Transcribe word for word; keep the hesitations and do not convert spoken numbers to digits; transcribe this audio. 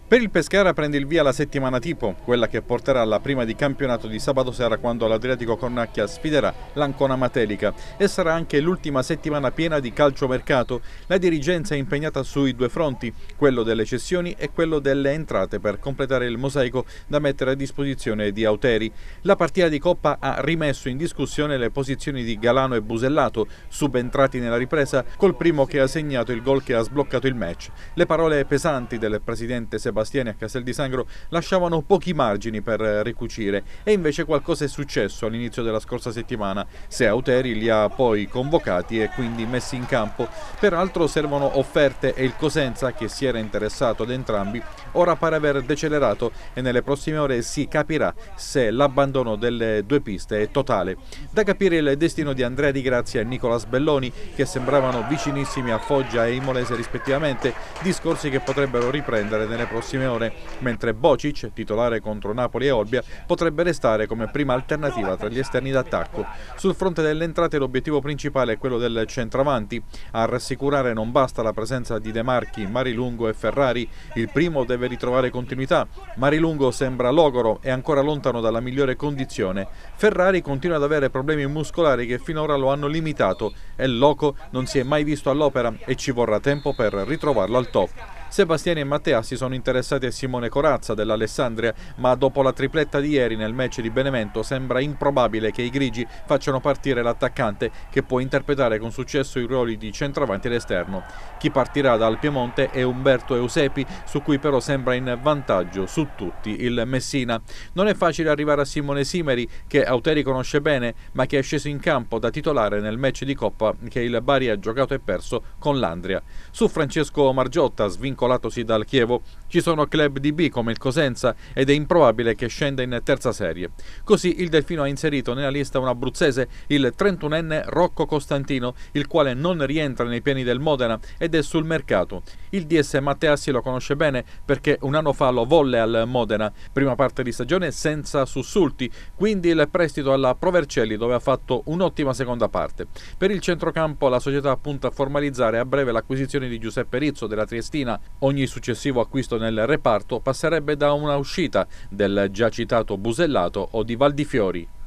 Per il Pescara prende il via la settimana tipo, quella che porterà alla prima di campionato di sabato sera quando l'Adriatico Cornacchia sfiderà l'Ancona Matelica e sarà anche l'ultima settimana piena di calciomercato. La dirigenza è impegnata sui due fronti, quello delle cessioni e quello delle entrate per completare il mosaico da mettere a disposizione di Auteri. La partita di Coppa ha rimesso in discussione le posizioni di Galano e Busellato, subentrati nella ripresa col primo che ha segnato il gol che ha sbloccato il match. Le parole pesanti del presidente Sebastiani a Castel di Sangro lasciavano pochi margini per ricucire e invece qualcosa è successo all'inizio della scorsa settimana, se Auteri li ha poi convocati e quindi messi in campo. Peraltro servono offerte e il Cosenza, che si era interessato ad entrambi, ora pare aver decelerato e nelle prossime ore si capirà se l'abbandono delle due piste è totale. Da capire il destino di Andrea Di Grazia e Nicolas Belloni, che sembravano vicinissimi a Foggia e Imolese rispettivamente, discorsi che potrebbero riprendere nelle prossime ore, mentre Bocic, titolare contro Napoli e Olbia, potrebbe restare come prima alternativa tra gli esterni d'attacco. Sul fronte delle entrate l'obiettivo principale è quello del centravanti. A rassicurare non basta la presenza di De Marchi, Marilungo e Ferrari. Il primo deve ritrovare continuità. Marilungo sembra logoro e ancora lontano dalla migliore condizione. Ferrari continua ad avere problemi muscolari che finora lo hanno limitato e Loco non si è mai visto all'opera e ci vorrà tempo per ritrovarlo al top. Sebastiani e Matteassi sono interessati a Simone Corazza dell'Alessandria, ma dopo la tripletta di ieri nel match di Benevento sembra improbabile che i grigi facciano partire l'attaccante, che può interpretare con successo i ruoli di centravanti ed esterno. Chi partirà dal Piemonte è Umberto Eusepi, su cui però sembra in vantaggio su tutti il Messina. Non è facile arrivare a Simone Simeri, che Auteri conosce bene, ma che è sceso in campo da titolare nel match di Coppa che il Bari ha giocato e perso con l'Andria. Su Francesco Margiotta, svincolato dal Chievo, ci sono club di B come il Cosenza ed è improbabile che scenda in terza serie. Così il Delfino ha inserito nella lista un abruzzese, il trentunenne Rocco Costantino, il quale non rientra nei piani del Modena ed è sul mercato. Il D S Matteassi lo conosce bene perché un anno fa lo volle al Modena, prima parte di stagione senza sussulti, quindi il prestito alla Provercelli dove ha fatto un'ottima seconda parte. Per il centrocampo la società punta a formalizzare a breve l'acquisizione di Giuseppe Rizzo della Triestina. Ogni successivo acquisto nel reparto passerebbe da una uscita del già citato Busellato o di Valdifiori.